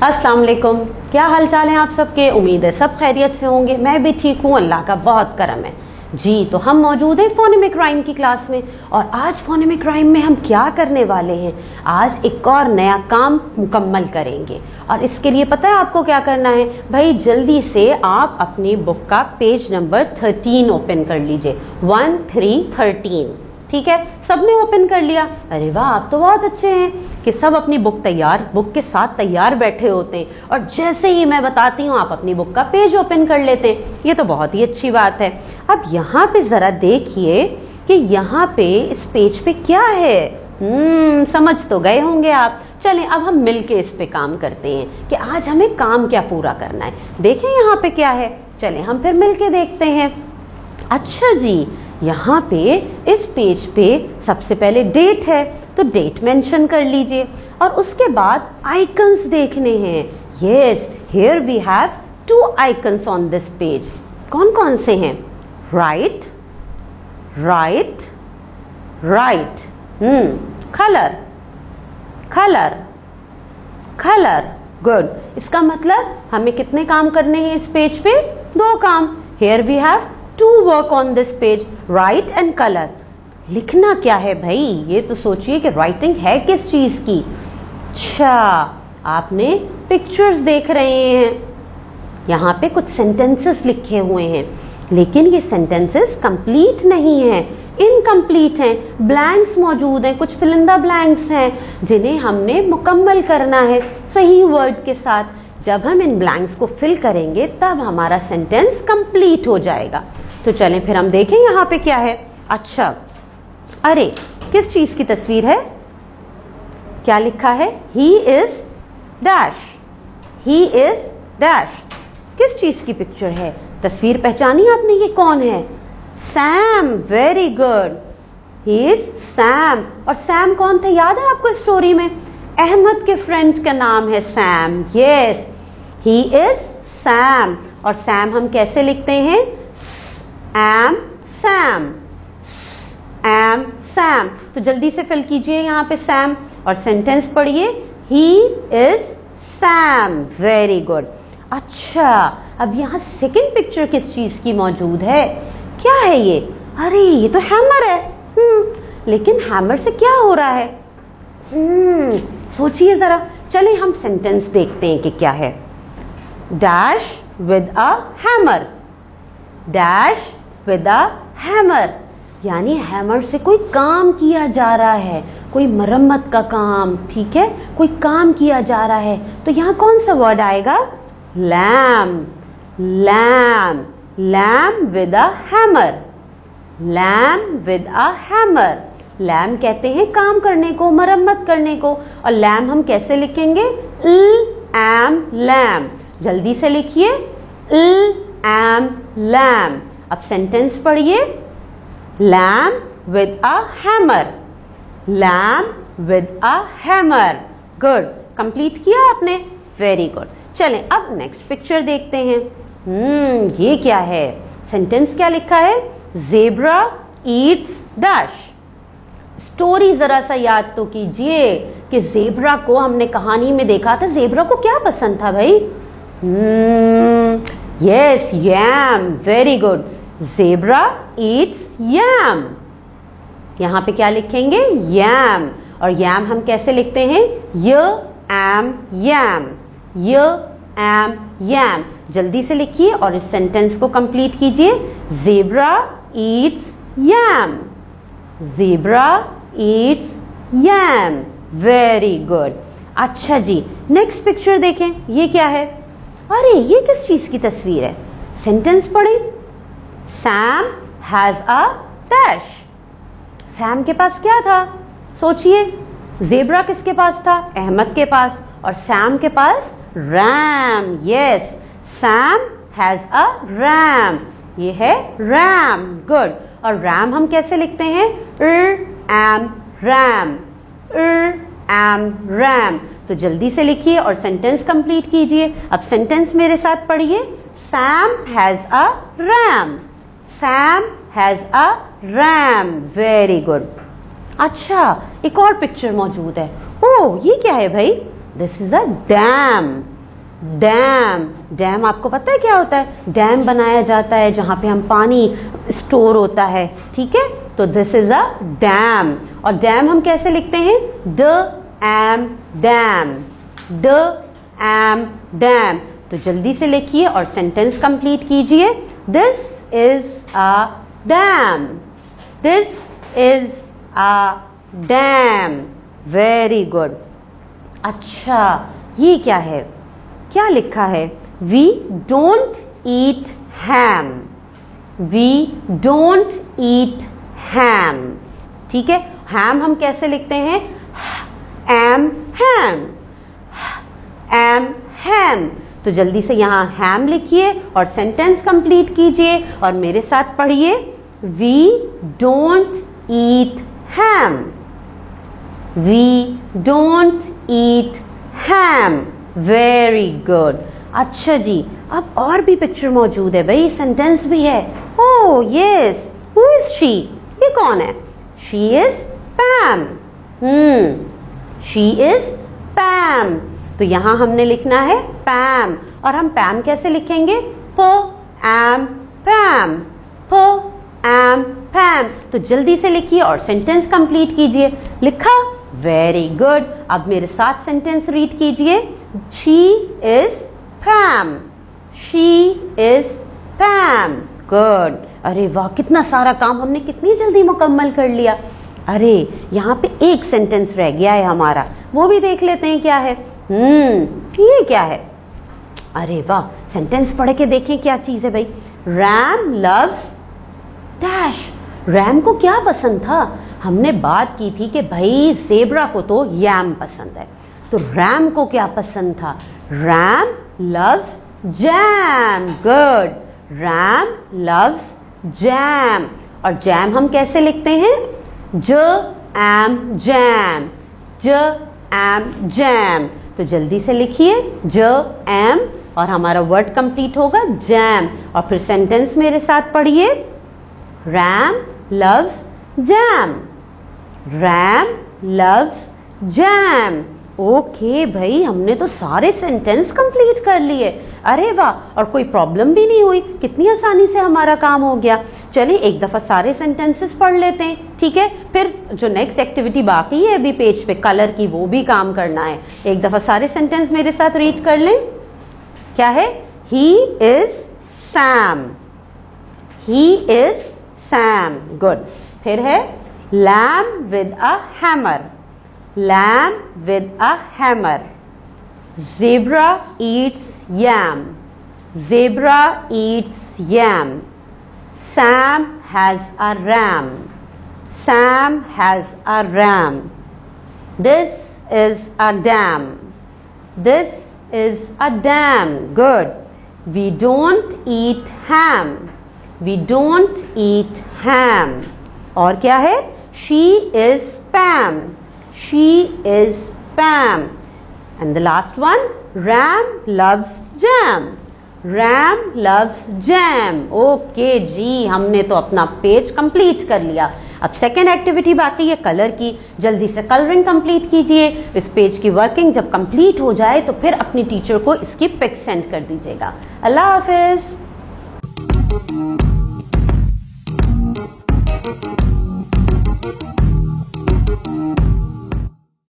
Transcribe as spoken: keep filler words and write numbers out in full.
अस्सलाम वालेकुम, क्या हाल चाल है आप सबके। उम्मीद है सब खैरियत से होंगे। मैं भी ठीक हूँ, अल्लाह का बहुत करम है जी। तो हम मौजूद हैं फोनेमिक राइम की क्लास में, और आज फोनेमिक राइम में हम क्या करने वाले हैं, आज एक और नया काम मुकम्मल करेंगे। और इसके लिए पता है आपको क्या करना है भाई, जल्दी से आप अपनी बुक का पेज नंबर थर्टीन ओपन कर लीजिए। वन थ्री थर्टीन, ठीक है, सबने ओपन कर लिया। अरे वाह, आप तो बहुत अच्छे हैं कि सब अपनी बुक तैयार बुक के साथ तैयार बैठे होते हैं, और जैसे ही मैं बताती हूँ आप अपनी बुक का पेज ओपन कर लेते हैं। ये तो बहुत ही अच्छी बात है। अब यहाँ पे जरा देखिए कि यहाँ पे इस पेज पे क्या है। हम्म समझ तो गए होंगे आप। चलें अब हम मिलके इस पे काम करते हैं कि आज हमें काम क्या पूरा करना है। देखें यहाँ पे क्या है, चलें हम फिर मिलके देखते हैं। अच्छा जी, यहाँ पे इस पेज पे सबसे पहले डेट है, तो डेट मेंशन कर लीजिए, और उसके बाद आइकन्स देखने हैं। Yes, here we have two icons on this page. कौन कौन से हैं? Right, right, right, hmm colour, colour, colour, good. इसका मतलब हमें कितने काम करने हैं इस पेज पे? दो काम। Here we have to work on this page, right and colour. लिखना क्या है भाई, ये तो सोचिए कि राइटिंग है किस चीज की। अच्छा, आपने पिक्चर्स देख रहे हैं, यहाँ पे कुछ सेंटेंसेस लिखे हुए हैं, लेकिन ये सेंटेंसेस कंप्लीट नहीं है, इनकम्प्लीट हैं, ब्लैंक्स मौजूद हैं, कुछ फिलिंदा ब्लैंक्स हैं जिन्हें हमने मुकम्मल करना है सही वर्ड के साथ। जब हम इन ब्लैंक्स को फिल करेंगे तब हमारा सेंटेंस कंप्लीट हो जाएगा। तो चलें फिर हम देखें यहाँ पे क्या है। अच्छा, अरे किस चीज की तस्वीर है? क्या लिखा है? He is dash, he is dash. किस चीज की पिक्चर है? तस्वीर पहचानी आपने, ये कौन है? Sam, very good, he is Sam. और सैम कौन थे, याद है आपको स्टोरी में? अहमद के फ्रेंड का नाम है Sam. Yes, he is Sam. और सैम हम कैसे लिखते हैं? M Sam, m Sam. तो जल्दी से फिल कीजिए यहाँ पे सैम, और सेंटेंस पढ़िए, he is Sam, very good. अच्छा, अब यहाँ सेकंड पिक्चर किस चीज की मौजूद है? क्या है ये? अरे ये तो हैमर है। हम्म लेकिन हैमर से क्या हो रहा है? हम्म सोचिए जरा। चलें हम सेंटेंस देखते हैं कि क्या है। Dash with a hammer, dash with a hammer, यानी हैमर से कोई काम किया जा रहा है, कोई मरम्मत का काम, ठीक है, कोई काम किया जा रहा है। तो यहाँ कौन सा वर्ड आएगा? Lamp, lamp, lamp with a hammer, lamp with a hammer. Lamp कहते हैं काम करने को, मरम्मत करने को, और लैम्प हम कैसे लिखेंगे? ल एम लैम्प। जल्दी से लिखिए, ल एम लैम्प। अब सेंटेंस पढ़िए, lamp with a hammer, lamp with a hammer. Good, complete किया आपने, वेरी गुड। चलें अब नेक्स्ट पिक्चर देखते हैं। हम्म ये क्या है? सेंटेंस क्या लिखा है? Zebra Yeats dash. स्टोरी जरा सा याद तो कीजिए कि ज़ेब्रा को हमने कहानी में देखा था, ज़ेब्रा को क्या पसंद था भाई? Yes, yam, very good. Zebra eats yam. यहाँ पे क्या लिखेंगे? यैम। और यैम हम कैसे लिखते हैं? Y m yam, y m yam. जल्दी से लिखिए और इस सेंटेंस को कंप्लीट कीजिए। Zebra eats yam, zebra eats yam, very good. अच्छा जी, नेक्स्ट पिक्चर देखें, ये क्या है? अरे ये किस चीज की तस्वीर है? सेंटेंस पढ़ें, Sam has a dash. Sam के पास क्या था? सोचिए, ज़ेब्रा किसके पास था? अहमद के पास। और सैम के पास ram. Yes, Sam has a ram, ये है रैम, गुड। और रैम हम कैसे लिखते हैं? M ram, M ram. तो जल्दी से लिखिए और सेंटेंस कंप्लीट कीजिए। अब सेंटेंस मेरे साथ पढ़िए, Sam has a ram, Sam has a ram, very good. अच्छा, एक और पिक्चर मौजूद है। ओह, ये क्या है भाई? This is a dam. Dam. Dam आपको पता है क्या होता है? डैम बनाया जाता है जहां पे हम पानी स्टोर होता है, ठीक है? तो दिस इज अ डैम। और डैम हम कैसे लिखते हैं? D M dam, D M dam. तो जल्दी से लिखिए और सेंटेंस कंप्लीट कीजिए। This is a dam, this is a dam. Very good. अच्छा, ये क्या है? क्या लिखा है? We don't eat ham, we don't eat ham, ठीक है? हैम हम कैसे लिखते हैं? M ham, M ham. तो जल्दी से यहां हैम लिखिए और सेंटेंस कंप्लीट कीजिए और मेरे साथ पढ़िए। We don't eat ham, we don't eat ham. Very good. अच्छा जी, अब और भी पिक्चर मौजूद है भाई, सेंटेंस भी है। Oh yes, who is she? ये कौन है? She is Pam. Hmm, she is Pam. तो यहां हमने लिखना है पैम। और हम पैम कैसे लिखेंगे? प एम पैम, प एम पैम। तो जल्दी से लिखिए और सेंटेंस कंप्लीट कीजिए। लिखा? Very good. अब मेरे साथ सेंटेंस रीड कीजिए। She is Pam, she is Pam. Good. अरे वाह, कितना सारा काम हमने कितनी जल्दी मुकम्मल कर लिया। अरे यहाँ पे एक सेंटेंस रह गया है हमारा, वो भी देख लेते हैं क्या है। हम्म, ये क्या है? अरे वाह, सेंटेंस पढ़ के देखें क्या चीज है भाई। RAM loves dash. रैम को क्या पसंद था? हमने बात की थी कि भाई ज़ेब्रा को तो यैम पसंद है, तो रैम को क्या पसंद था? Ram loves jam. Good. Ram loves jam. और जैम हम कैसे लिखते हैं? J M jam, J M jam. तो जल्दी से लिखिए ज एम और हमारा वर्ड कंप्लीट होगा जैम। और फिर सेंटेंस मेरे साथ पढ़िए। Ram loves jam, Ram loves jam. Okay भाई, हमने तो सारे सेंटेंस कंप्लीट कर लिए। अरे वाह, और कोई प्रॉब्लम भी नहीं हुई, कितनी आसानी से हमारा काम हो गया। चलिए एक दफा सारे सेंटेंसेस पढ़ लेते हैं, ठीक है? फिर जो नेक्स्ट एक्टिविटी बाकी है अभी पेज पे कलर की, वो भी काम करना है। एक दफा सारे सेंटेंस मेरे साथ रीड कर लें। क्या है? He is Sam, he is Sam. Good. फिर है lamb with a hammer, lamb with a hammer. Zebra eats yam, zebra eats yam. Sam has a ram, Sam has a ram. This is a dam, this is a dam. Good. We don't eat ham, we don't eat ham. और क्या है? She is Pam, she is Pam. And the last one, Ram loves jam, Ram loves jam. Okay जी, हमने तो अपना page complete कर लिया। अब सेकेंड एक्टिविटी बाकी है कलर की। जल्दी से कलरिंग कंप्लीट कीजिए। इस पेज की वर्किंग जब कंप्लीट हो जाए तो फिर अपनी टीचर को इसकी पिक सेंड कर दीजिएगा। अल्लाह हाफिज।